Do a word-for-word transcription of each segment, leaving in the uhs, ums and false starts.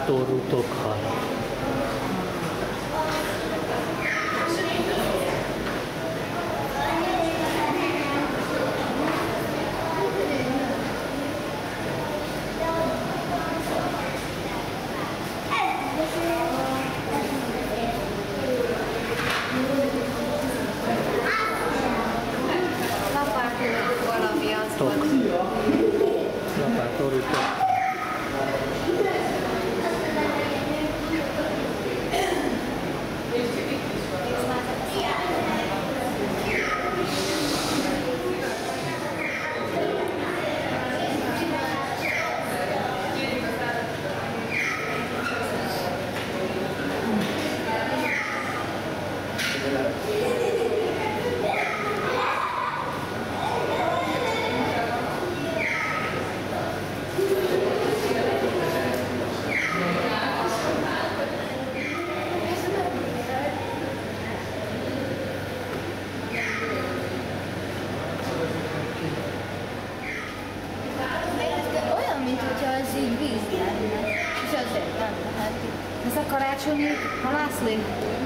Lapátorútok hal. Lapátorútok valami az Tok. volt. Lapátorútok. Olyan, mintha az így víz lenne, és azért nem lehet. Ez a karácsonyi halászlé?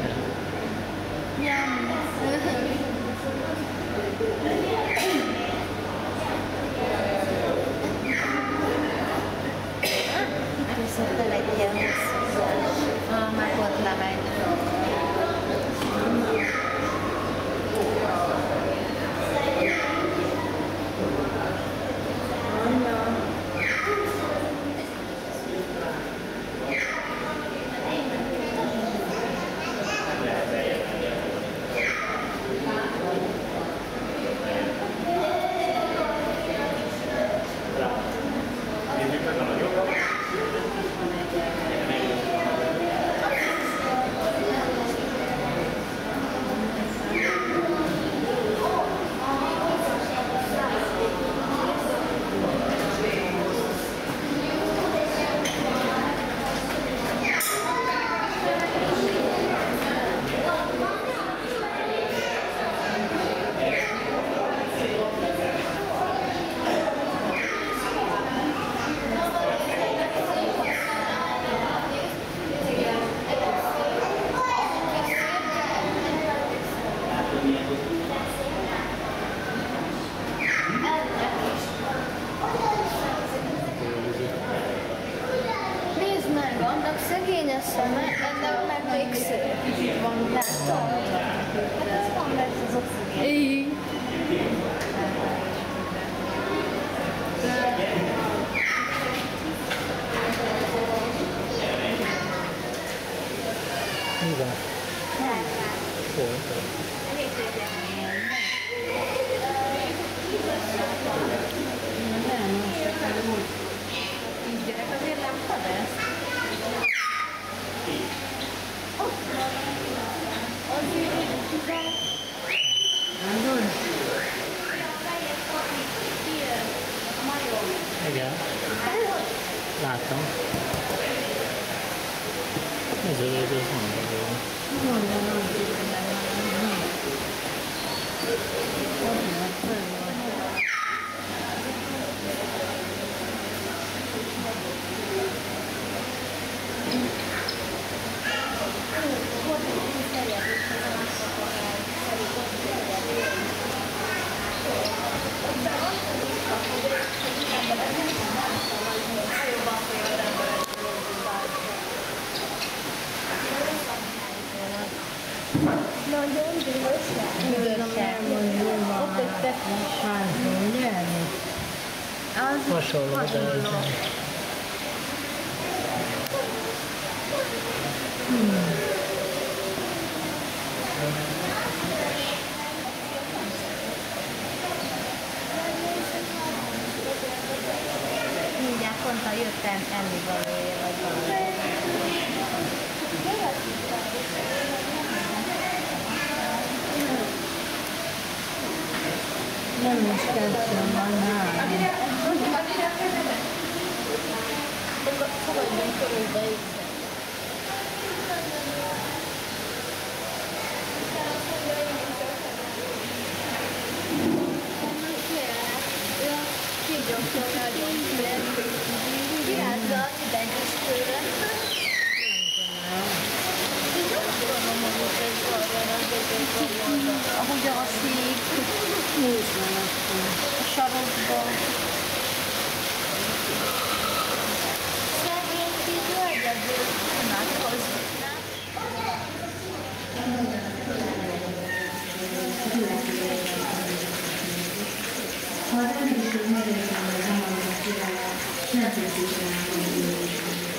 Jami. Itt viszont el egy ilyen hosszú. Ah, már ott lemegy. Nézd meg, annak szegény a szeme, ennek meg még szép van, látod? Hát ez van, mert az oxigén. Mi van? Hol? Gyerek, azért láttad ezt? Igen. Láttam. Ez a ez az mondom. Nagyon dühös. Igazság mondva Ott egy tetni. házból nyerni. Az Hasonló, de hasonló. Mindjárt pont a jöttem enni valóért, vagy valami. Nem is kezdtem van három. Fogadjunk körülbe így. Kígyóktól nagyon félek. Kirázza az idegistőre. Nézd meg akkor. A sarokba. Szegény kis hölgyedből imádkoznak. Ha az emlőség megérkezik a hamarozott királyát, nem tudjuk rá,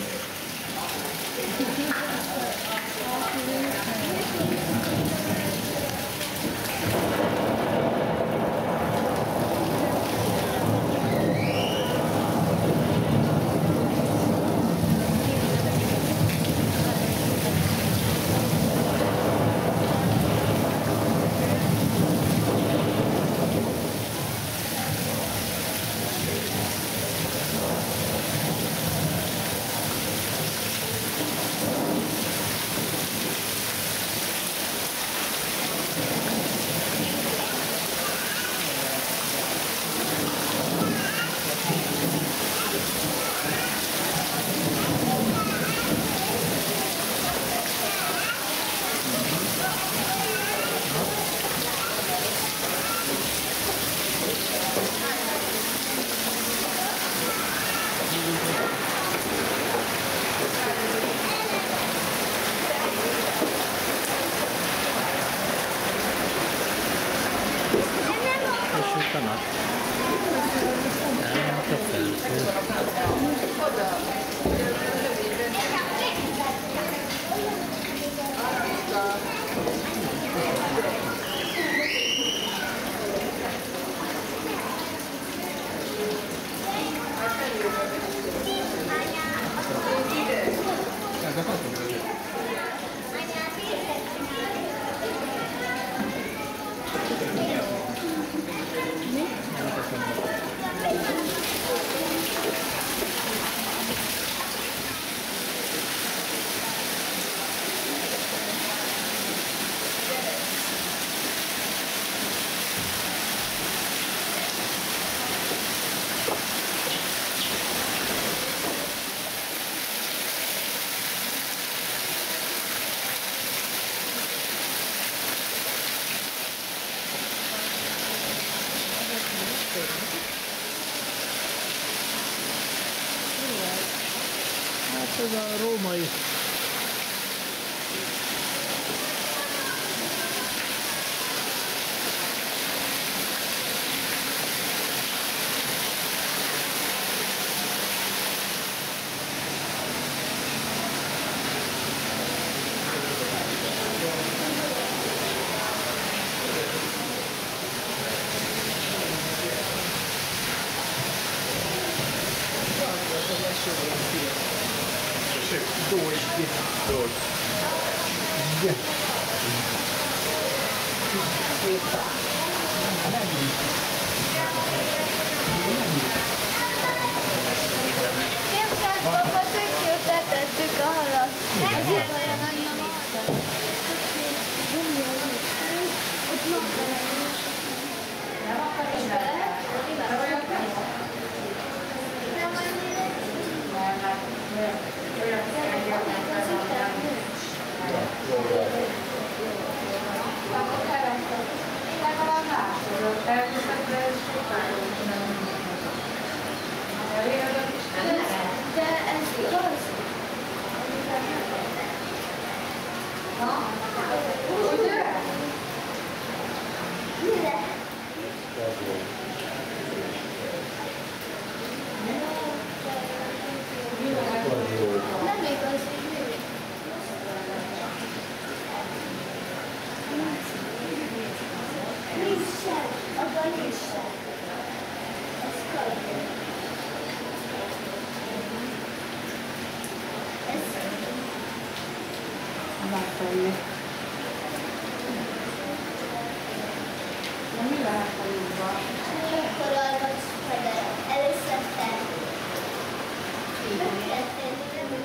Sütanak. Elment a felszó. Hát ez a római Képzeld, papa, tök jó tetettük a halat. Ezért olyan nagyon de ez igaz? Mire? Nem igaz, hogy mire? Nincs sem, abban nincs sem. Ez kalapja. Láttam. Na mi lehet a jóban? Akkor alvatsz fegyelem. Először te. Meg kell tenni, nem?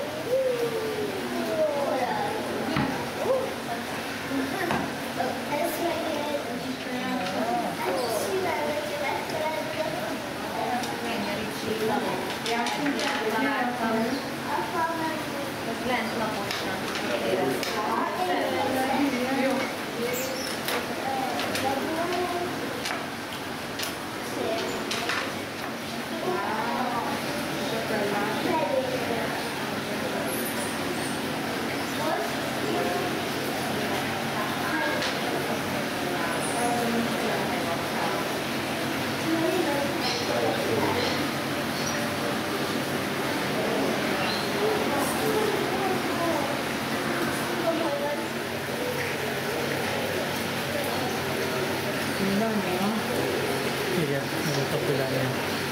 Ez meg egy... Ez simán, hogyha megfelelően. Apa meg... Lent laposan éreztem. Aranya. Igen, ez a kapilánya.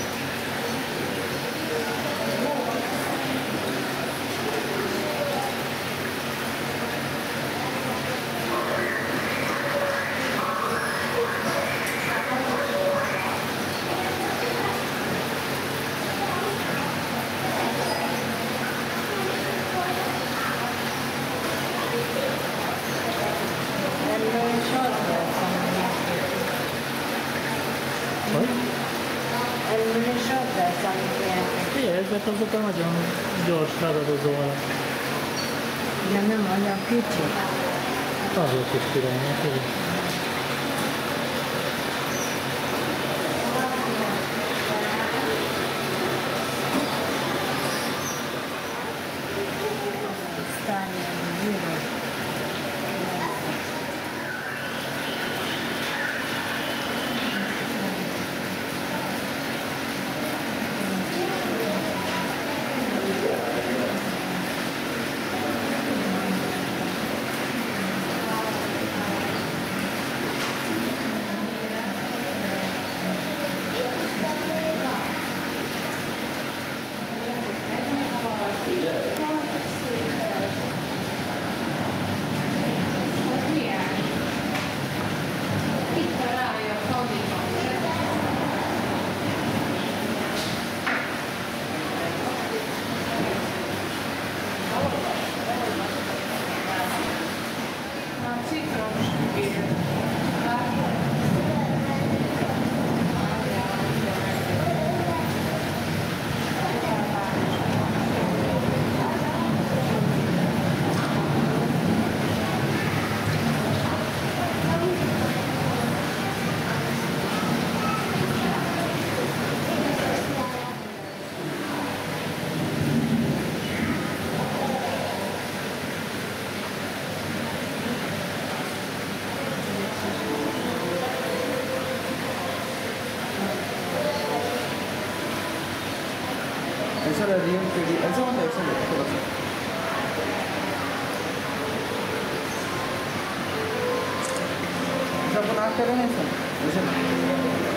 Ebből is az lesz, ami Hogy? ebből is az lesz, amit ilyen. Igen, ezek azok a nagyon gyors ragadozóak. De nem olyan kicsi. Azok is királynyak, igen. Aztán ilyen zsíros. ऐसा real three ऐसा मतलब ऐसा देखो थोड़ा सा ऐसा बना कर रहे हैं सर ऐसा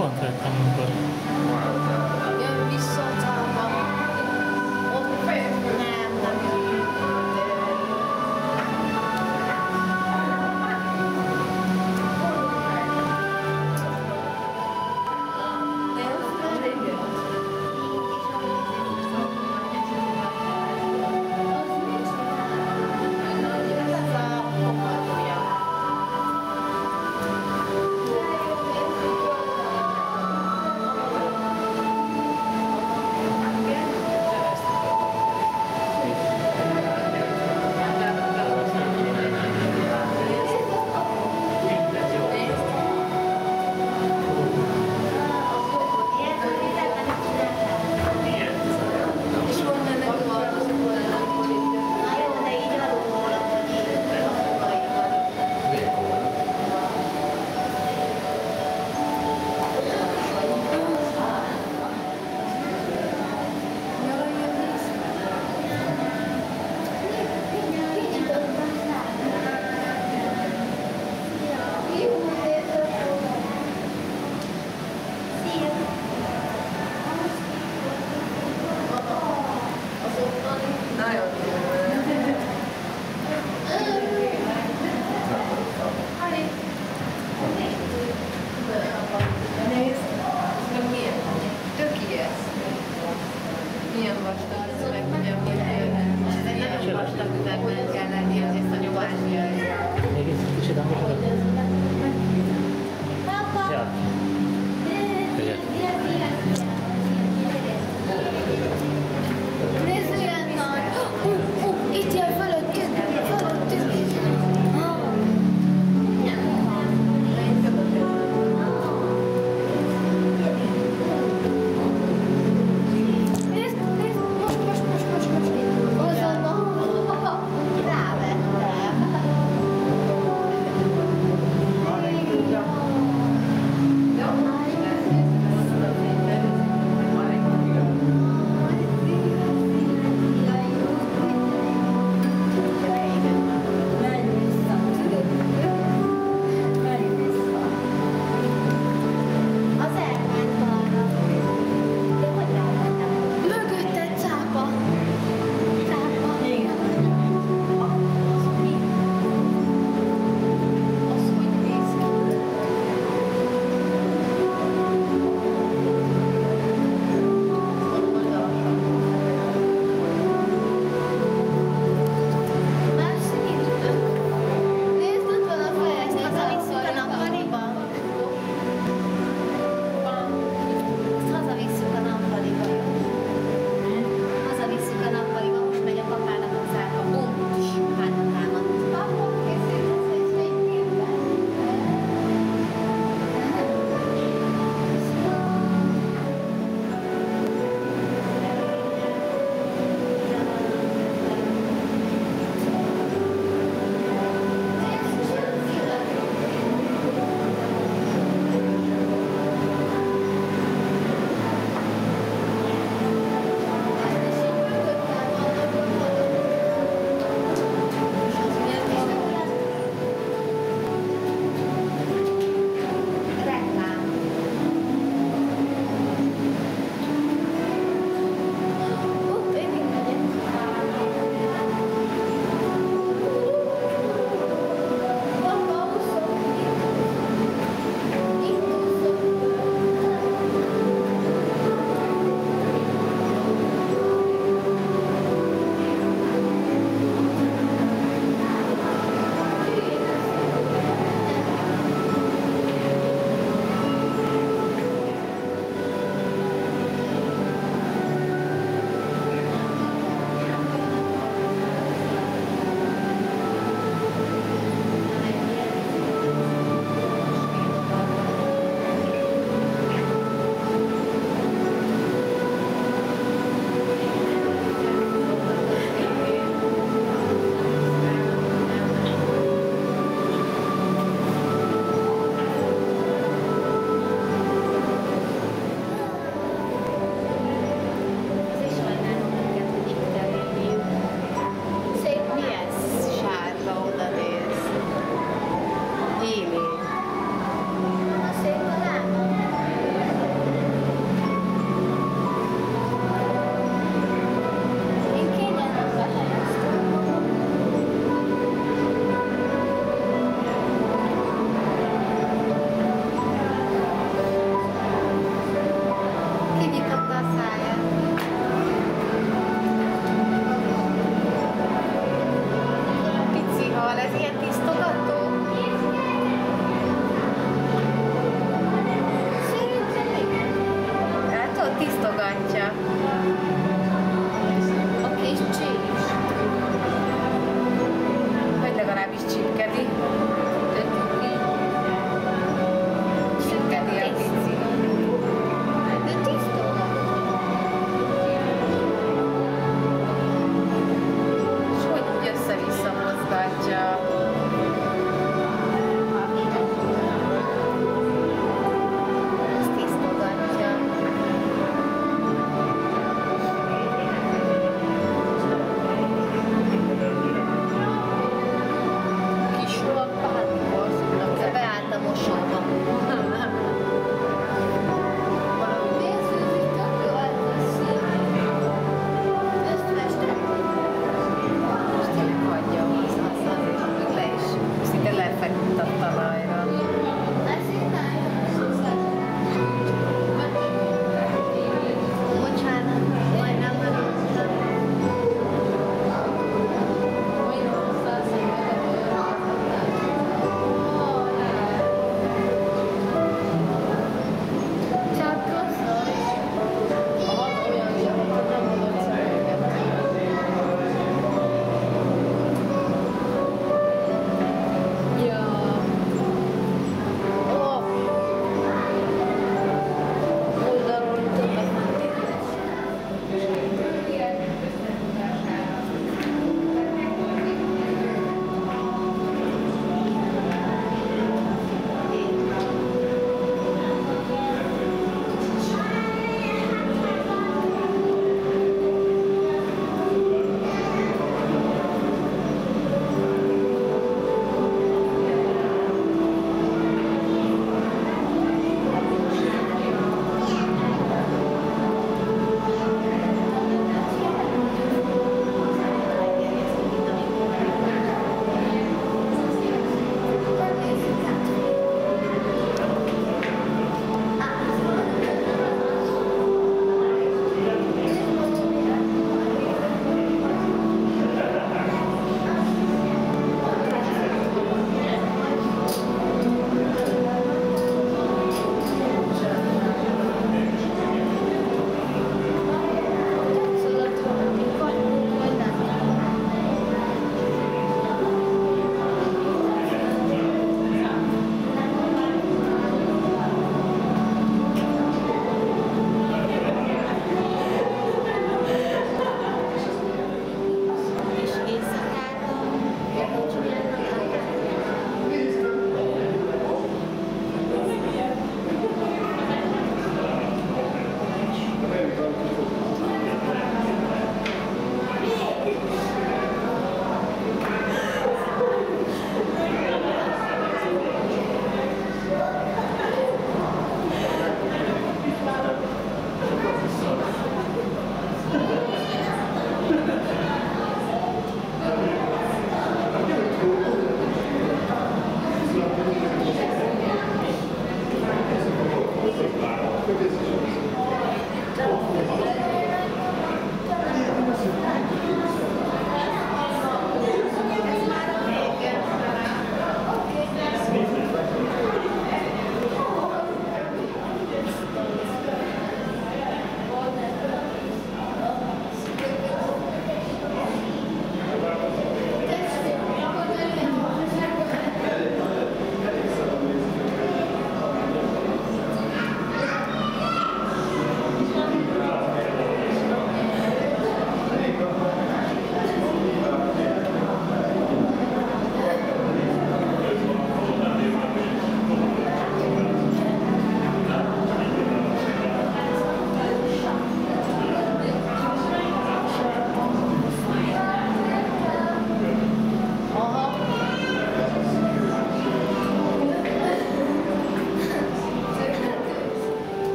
Pont vettem amikor. Jön vissza a cába. Ott nem, nem jön. Milyen vastag, ez meg ugye, hogy ez egy nagyon vastag üvegben kell lenni, az iszonyúvásnia. Még egy kicsit angolul. Ja. Igen. Nézd, milyen nagy! Ú, ú, itt jön fölöttünk! Fölöttünk! Nézd, nézd! Most, most, most, most, most! Hozzad ma!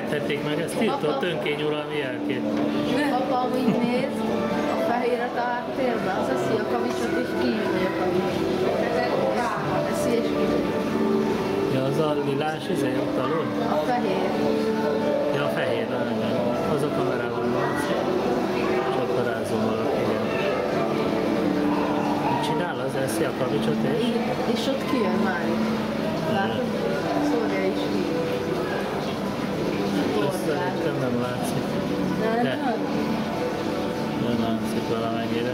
engedhették meg ezt tiltott önkényuralmi jelkét. Apa amúgy néz, a fehéret a háttérben, az eszi a kavicsot és kinyúlja a kavicsot. Eszi és kinyúlja. Ja, az a lilás izé ott alul? A fehér. Ja, a fehér, nem. Az a kamerában van. És ott parázomolok, igen. Mit csinál? Az eszi a kavicsot és? És ott kijön már is. Látod? Szórja is ki. Ezt szerintem nem látszik. De. Nem látszik valamennyire.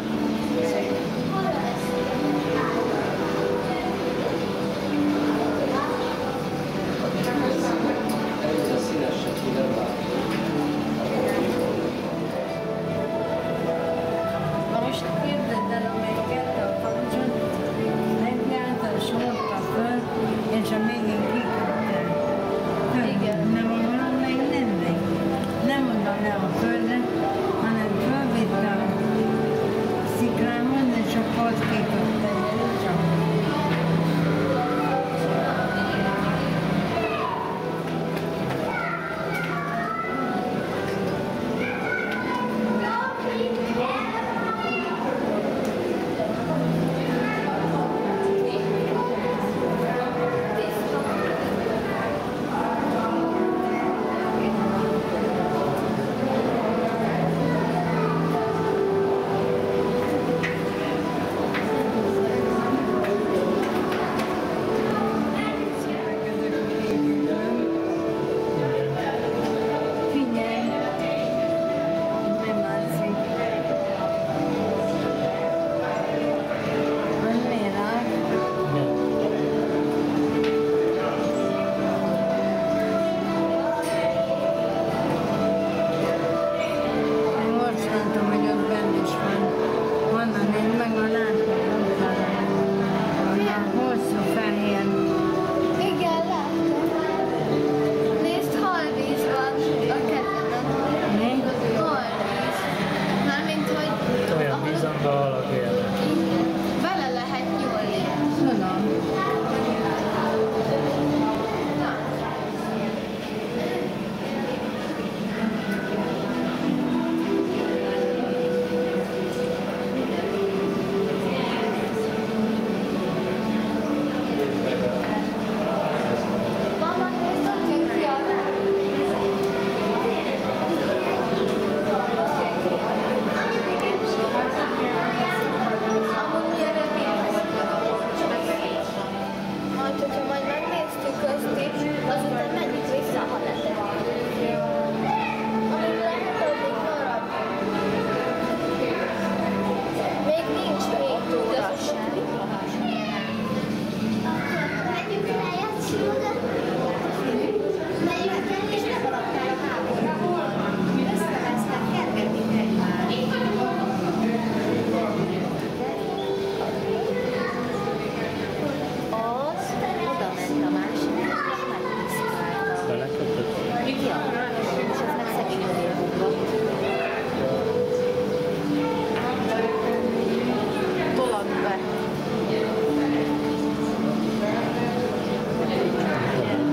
Na most képzeld el, amelyiket a kavicsot megjárta, és hordta föl, és a végén kiküldte. Igen. Nem a valamelyik nem megy. Nem oda le a földre, hanem fölvitte a sziklámon, és a part kikötte. Csak. Figyelj! Nem látszik. Hogy miért áll? Én most látom, hogy ott bent is van. Honnan én meg a látom, a hosszú fehér. Igen, láttam. Nézd, halvíz van a kezeden. Mi? Halvíz. Mármint, hogy Olyan vízon, ha halak élnek. bele lehet nyúlni. Tudom. Mama, nézd, ott jön ki a amúgy gyere majd, hogyha majd megnéztük azt is, azután menjünk vissza, ha letettük. Amúgy lehet addig maradni. Még nincs hét óra sem. Megyünk lejjebb, Simona? Megyünk el, és nem maradtál a háborúban. Összevesztek, kergetünk egymást. Az oda ment a másikra, és megpiszkálta. Belekötött? Ja, és ez meg szegény odélbukva. Tolad be.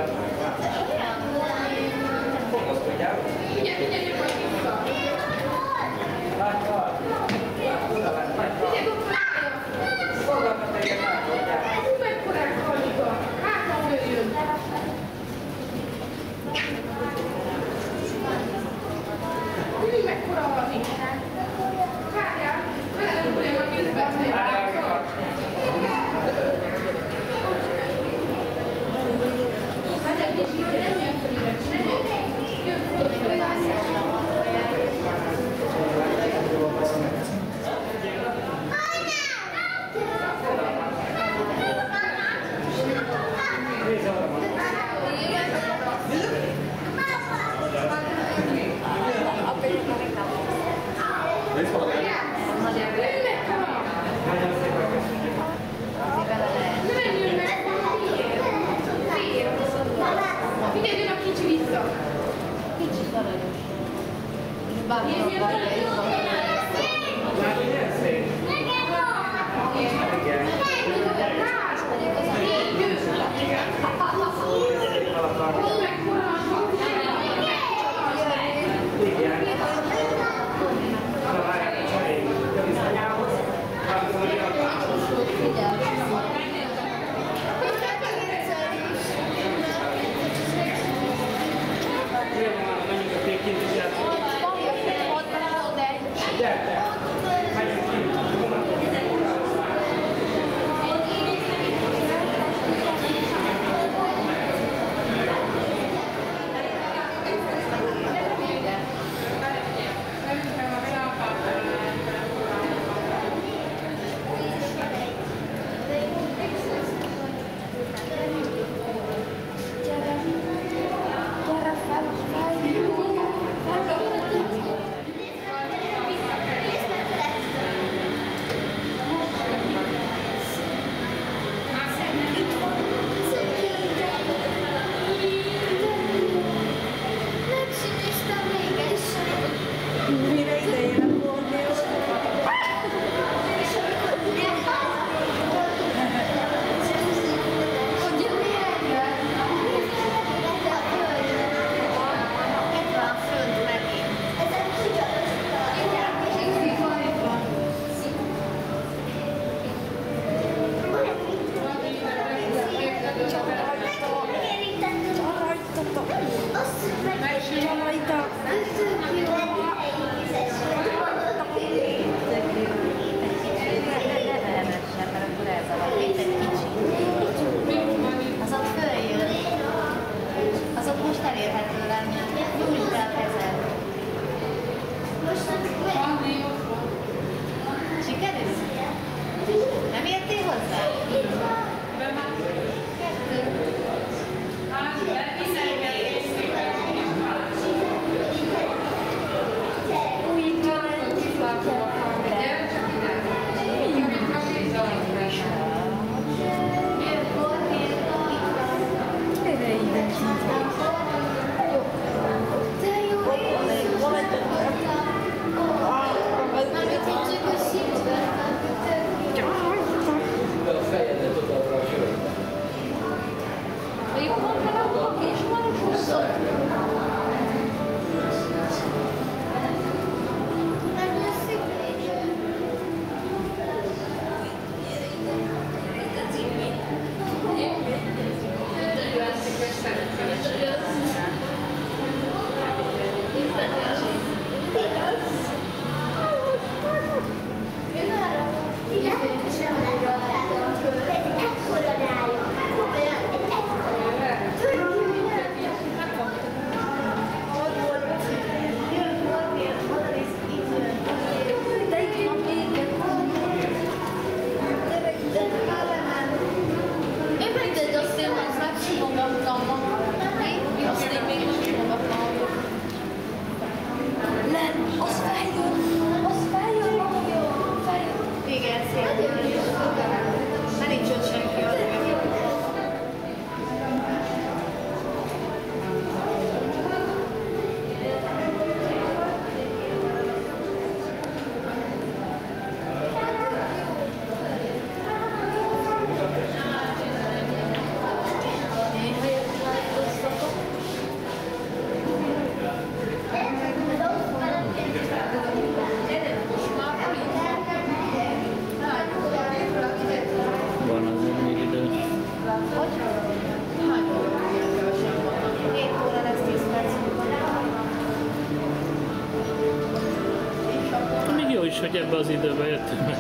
Hogy ebbe az időben jöttem meg.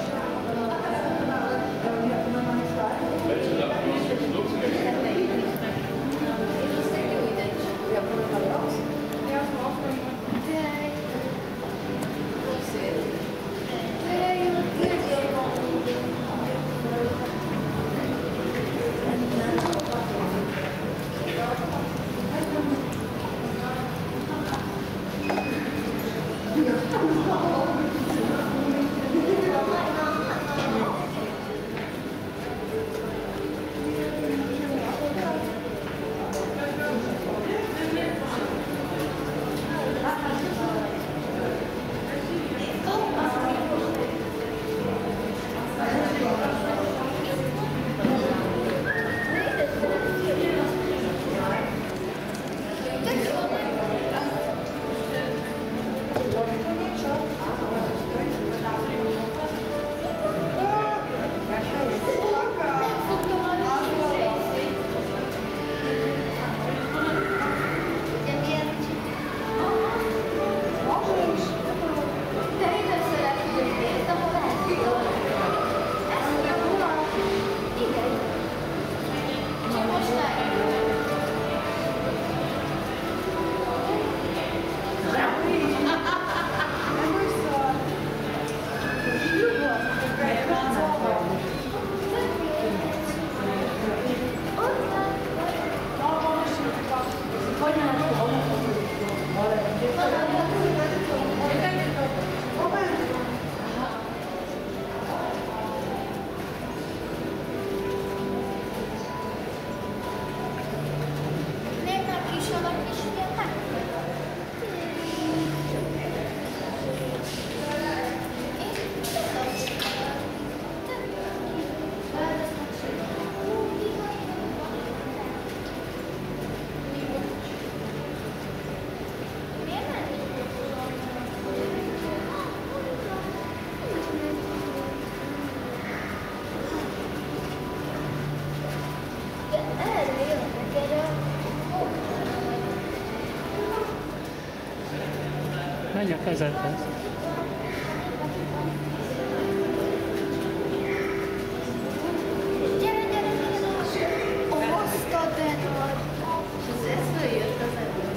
Menj a kezedhez. Gyere, gyere, gyere! Ó, azt a de nagy! És ez följött az elő.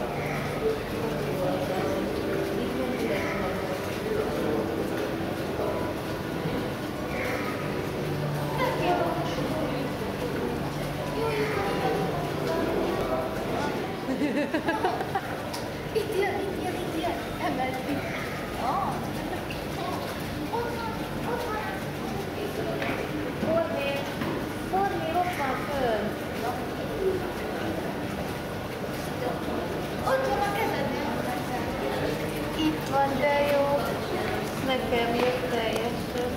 Itt jön, itt jön, itt jön! Emelti! Ah. Ott van, ott van! Fornér, fornér ott van föl. Ott van a kezednél! Itt van, de jó. Nekem jött teljesen.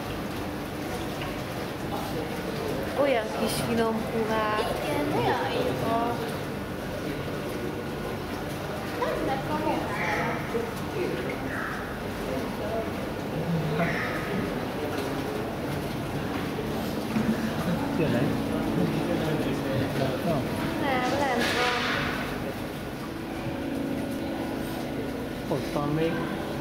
Olyan kis finom puhák. Igen, olyan jó! Mennek a munkára! Tényleg? No. Nem, lent van. Ott van még.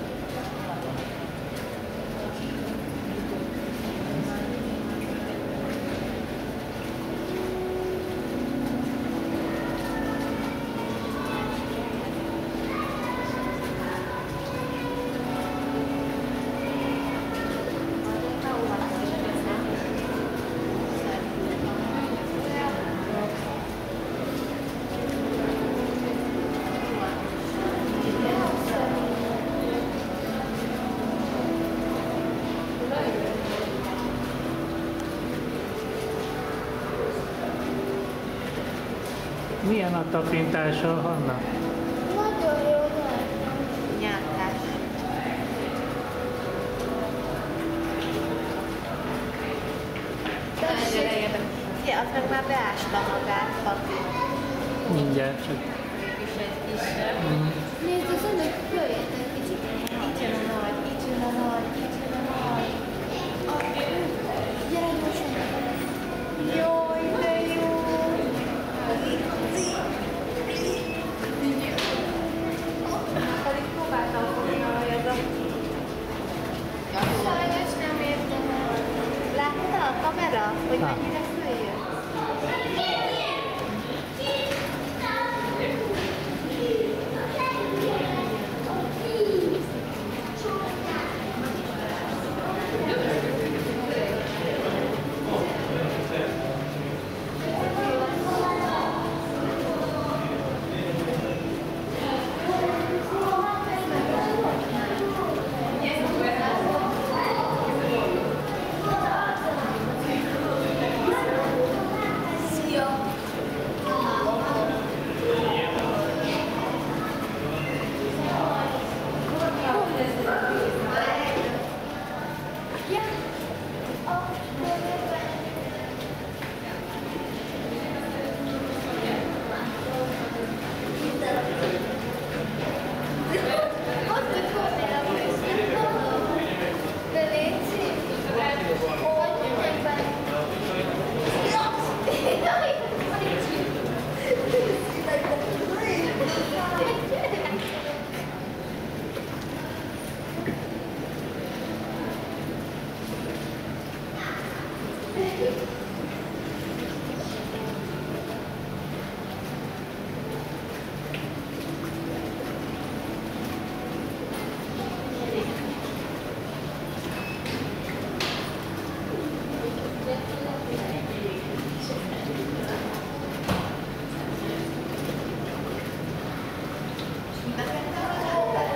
Milyen a tapintása, Hanna? Nagyon jó nagy! Nyálkás. Nagyon érdekes. Ja, az meg már beásta magát, papi. Mindjárt csak. Mégis egy kisebb. Nézd, az önök jöjjetek kicsit! Itt jön a nagy, itt jön a nagy, itt jön a nagy. Gyere gyorsan! Jaj, de jó! Pedig próbáltam fogni a hajadat.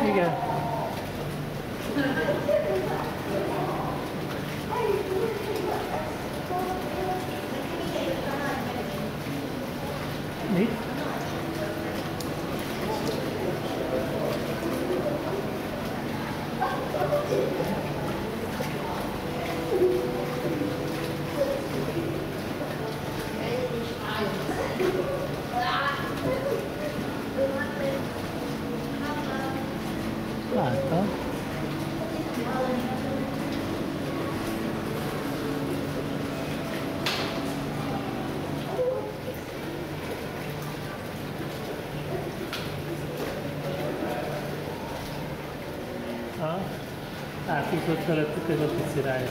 Igen. Mit? Láttam. Ha? Átjutott felettük ez a pici rája.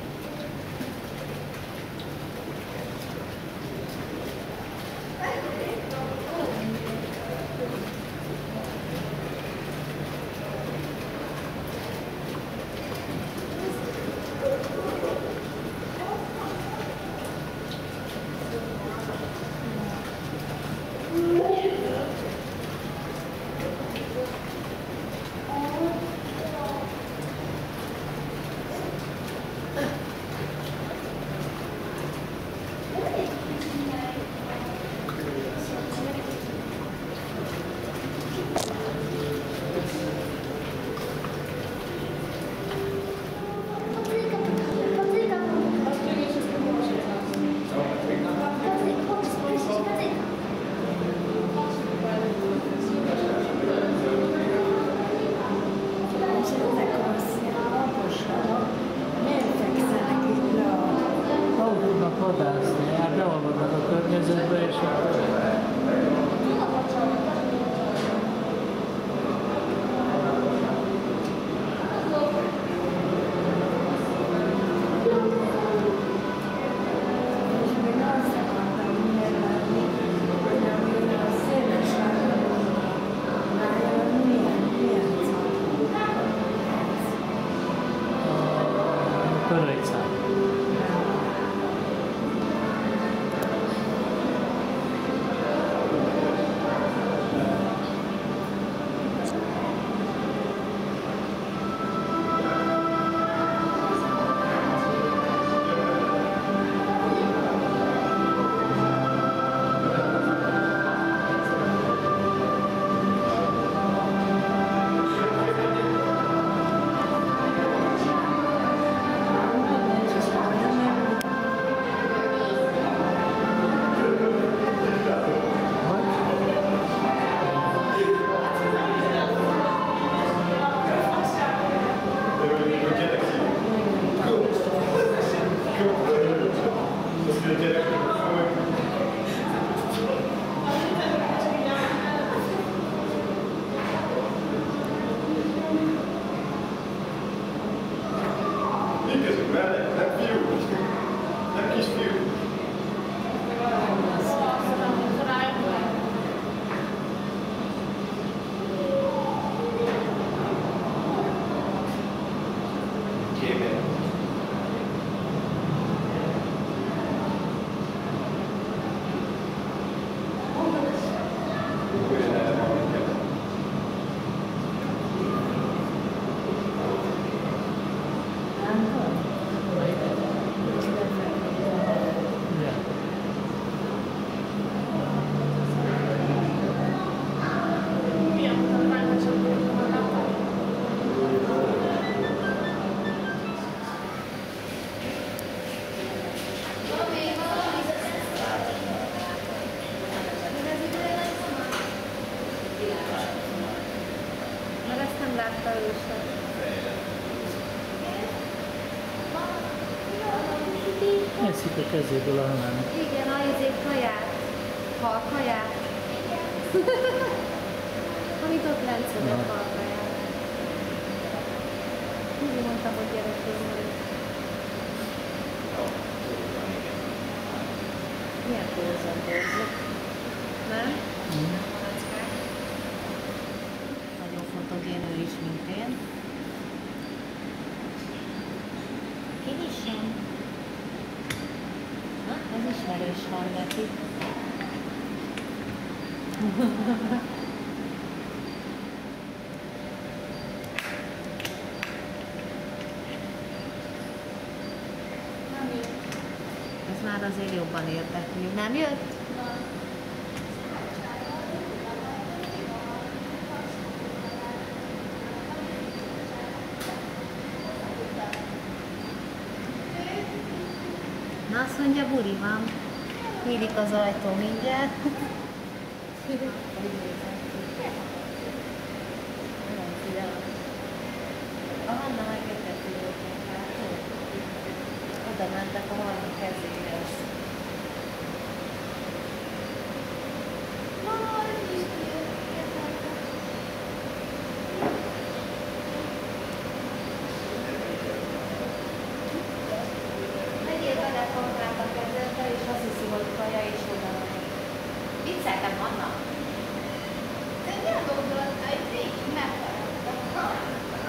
Vadászni, hát beolvadnak a környezetbe, és akkor... Köröjtszám. Eszik a kezéből a halának. Igen, a izé kaját. Hal kaját. Amit ott rendszerűen hal kaját. Úgy mondtam, hogy gyerekünk. Milyen pózon dolgozok? Nem? Mm. Nagyon fotogén ő is, mint én. Ki is van? Na, ez ismerős hang neki. már azért jobban érdekli. Nem jött? Na, azt mondja, buli van. Nyílik az ajtó mindjárt. A Hanna megérteti őket. Oda mentek a Hanna kezéhez. Megyél vele kamerát a kezedbe, és azt hiszi, hogy kaja, és oda megy. Vicceltem, Hanna? De mi a dolgot? Egy végig megmaradtak.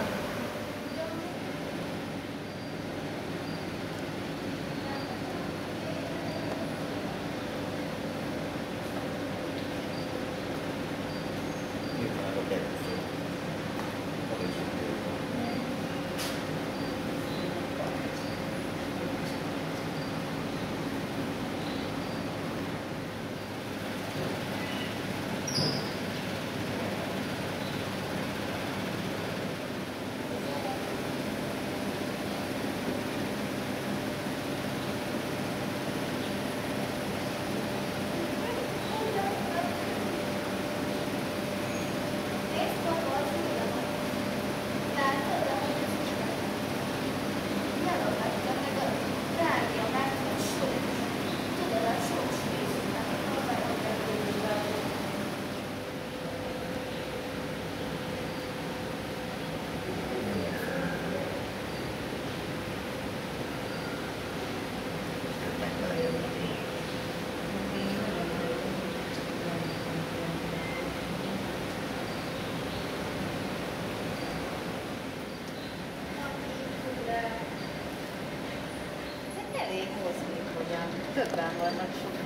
Ezek elég hoznék, többen vannak sokan.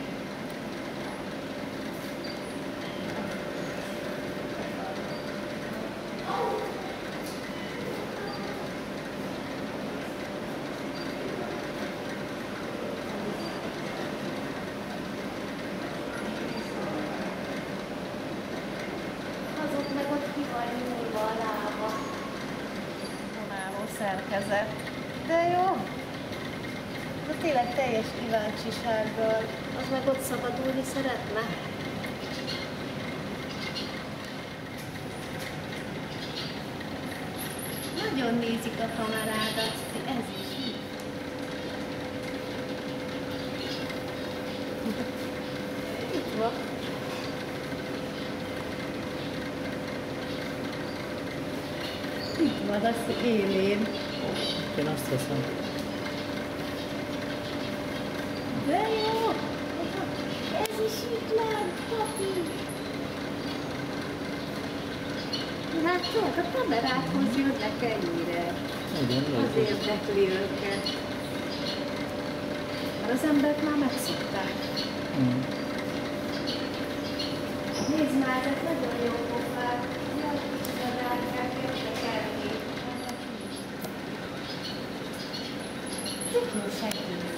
Azok meg ott ki vagy nyúlva a lába. Vonáló szerkezet. De jó. De tényleg teljes kíváncsisággal. Az meg ott szabadulni szeretne. Nagyon nézik a kamerádat. Ez is így. Itt van. Itt van az élén. Én azt hiszem. De jó! Ez is itt lent, papi. Látod, a kamerákhoz jönnek ennyire. Igen, Az logikus. érdekli őket. Mert az emberek már megszokták. Mm. Nézd már, ezek nagyon jó pofák. Jaj, a drágák, jöttek elni. Tök jó segít.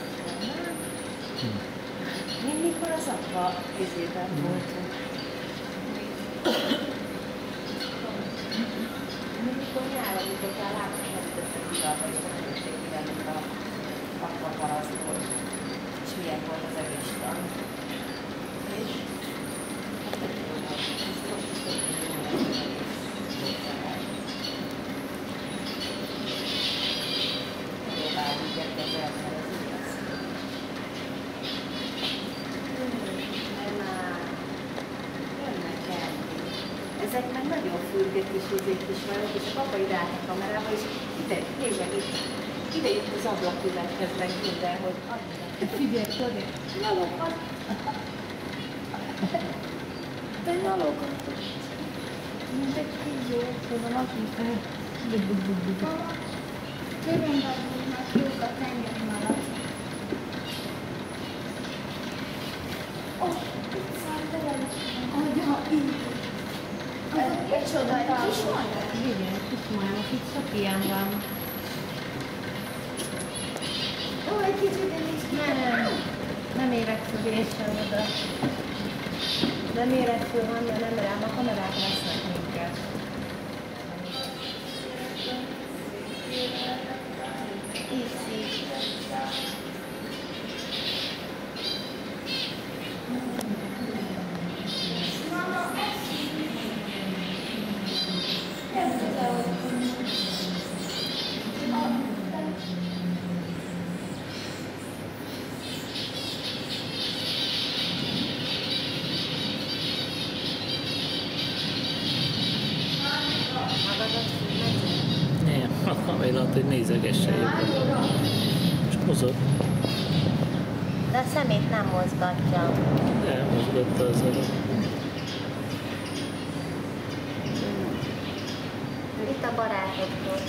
Még mikor az apa izében voltunk. Mikor nyáron, amikor már láttam, hogy tettek igalba, és tették mindenük a apa parasztból. És milyen volt az egész tan. És hát tök jó volt. Ez most is tök jó volt. Próbálj így elkezdeni, mert ez igaz. Ezek meg nagyon fürgett és izék is vannak, és a papa ide állt a kamerába, és ide, nézd meg itt, ide jött az ablaküveghez meg minden, hogy figyelj, Todi, nyalogat. Te nyalogatod. Mint egy kígyó, tudom, aki fel. Körönbadulnak jók a tengermalac. Ó, itt száll bele. Agya, így. Micsoda, egy kis madár? Igen, kis majmok, itt sok ilyen van. Ó, egy kicsit én is Nem, nem érek fölésen oda. Nem érek föl, hanem nem rám, a kamerák lesznek minket. Iszi. Nem, a kamerát, hogy nézegesse jobban. Csak mozog. De a szemét nem mozgatja. De mozgatta az alatt. Itt a barátodtól.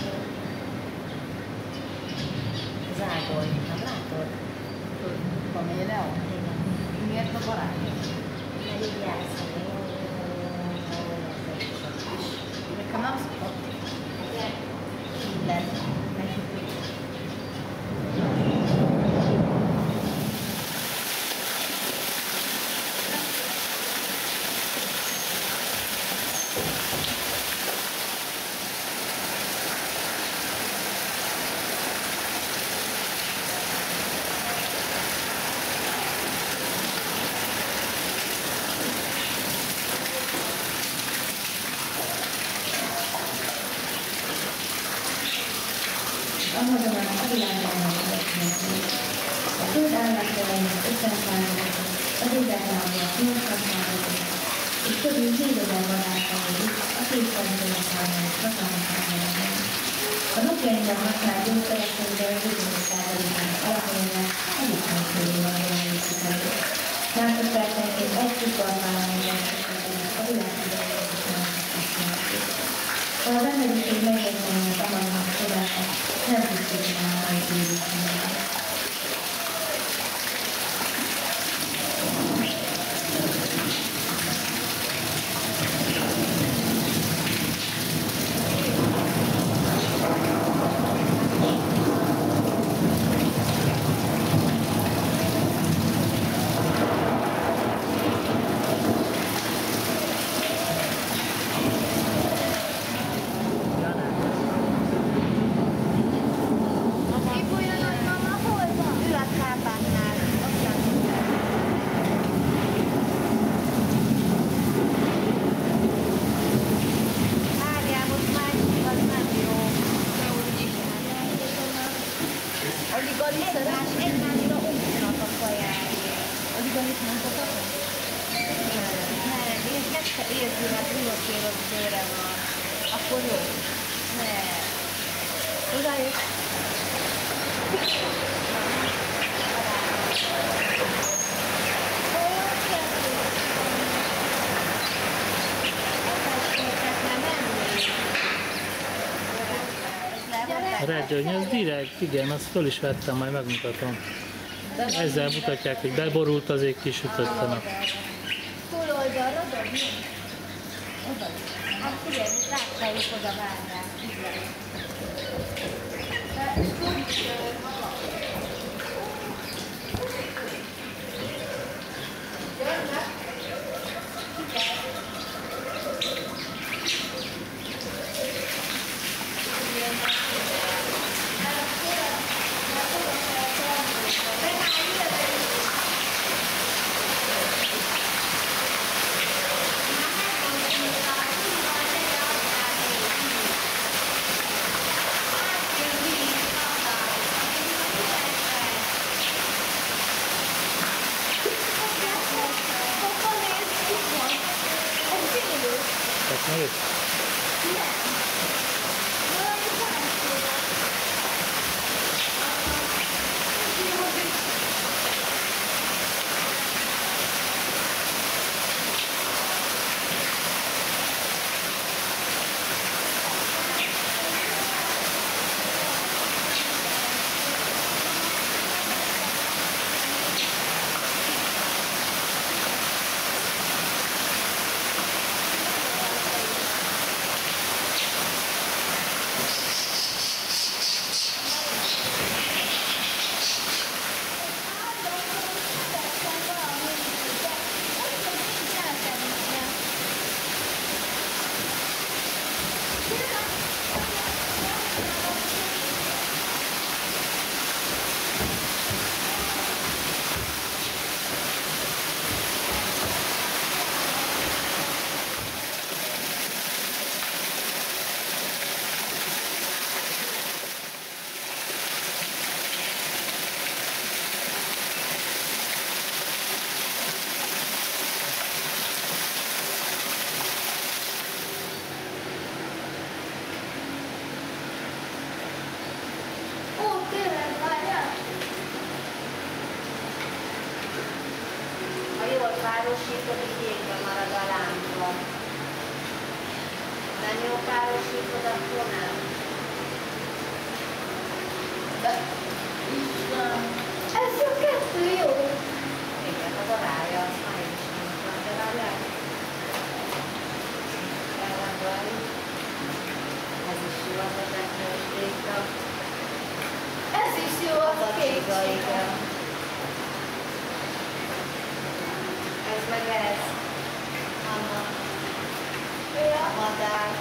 Zágol, nem látod? Kamélea? Miért a barátod? Mert így jársz. Nekem nem szokott. Így lesz. Ahogyan a világban a föld állatterén ötven százalék, az édesállamok nyolcvan százalék, és több mint tízezer vadászállat, a kétszázalék százalék hatalmas. A napjainkban használt gyógyszerekből húsz százalékán alapjainak egészségfői van jelenlésük elő. Másodpercenként egy cukorvállalmányban a világvilágban ha az emberiség megértenének amannak tudása, nem tisztítana a mai életünkben. A redőny, az direkt, igen, azt föl is vettem, majd megmutatom. Ezzel mutatják, hogy beborult az ég, kisütött a nap. Túloldalra dobni? Hát figyelj, látszáljuk oda várnál. Nézd! jó párosítod, akkor nem. De Isten, ez jó kettő, jó. Igen, az arája, az már is nem van, de várjál. Elrendelni. Ez is jó, az a teknőstéka. Ez is jó, az a kék csiga, csiga. igen. Ez meg ez. Anna. Ja. Madár.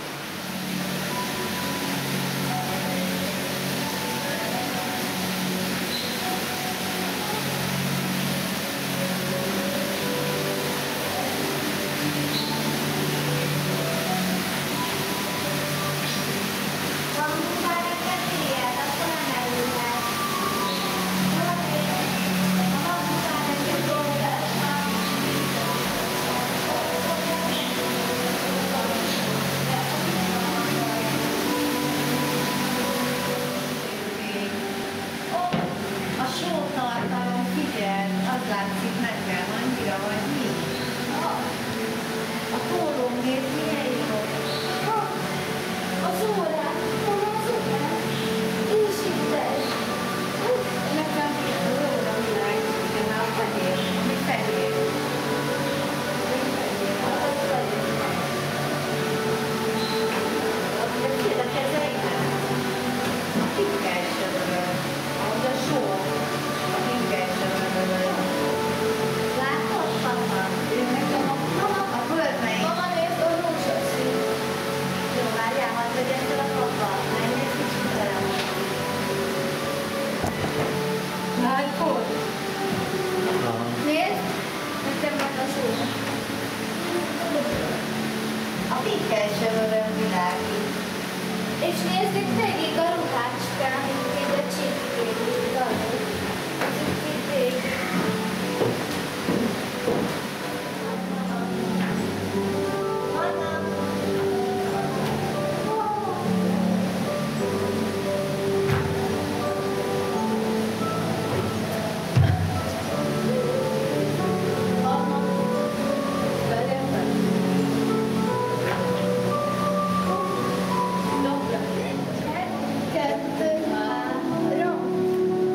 Ha munkára kedvélyed, akkor nem elülhet. Ha munkára kedvélyed, A sótartalom, figyeld, az látszik nekem annyira, hogy mi. A pólóngép milyen jó. az órák, hol az órák? És itt ez. Nekem az óra világ, de már a fehér, ami fehér. Az fehér. De figyeld a kezeimet. A pinkás sörögöl. Ahogy a só. A pinkás sörögöl. Látod, papa? Én nekem a, a földmeink. Mama, nézd, a rózsaszín. Jó, várjál, hadd vegyem fel a papa. Menj egy kicsit velem. Látod? Aha. Nézd, nekem van az óra. A pinkás sörögöl világít. És nézd, itt végig a ruhácskán, itt a csipkék, darab. Ez itt így végig. Anna. Anna, velem vagy? Dobra. Egy, kettő, három.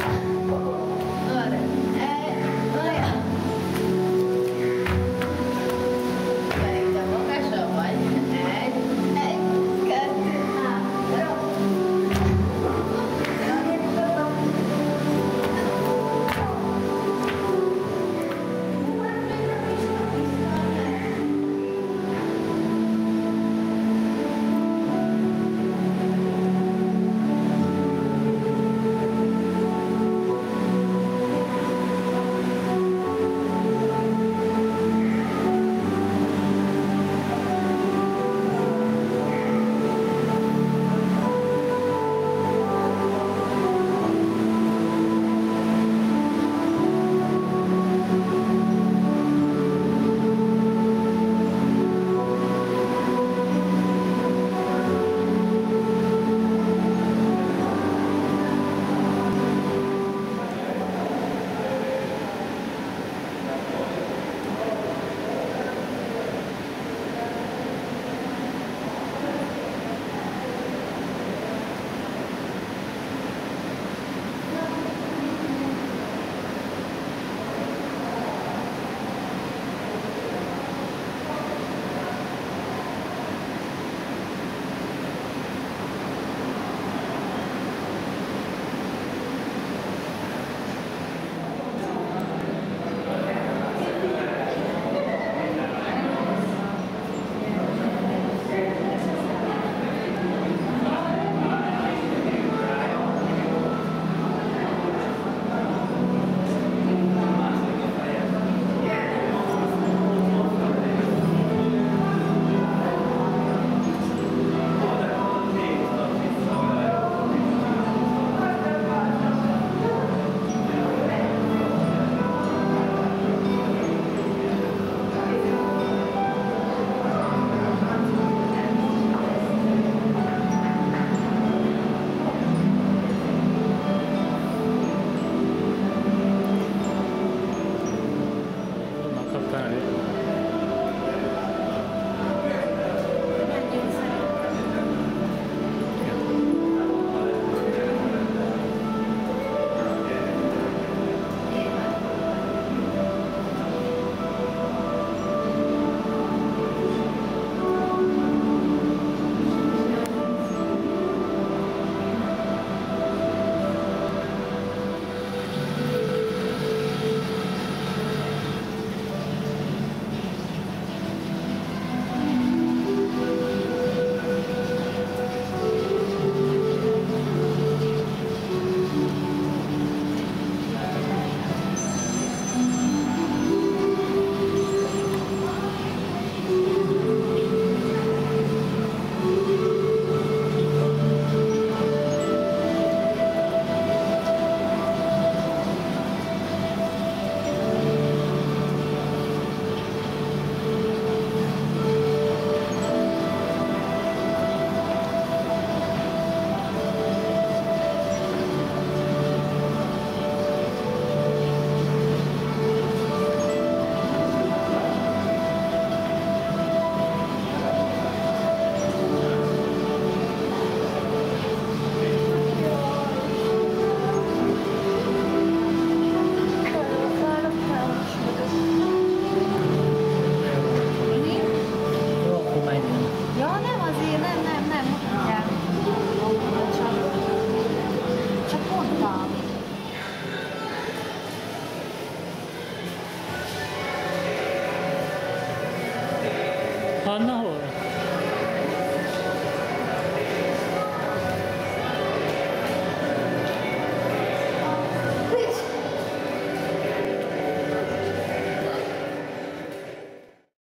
Anna hol?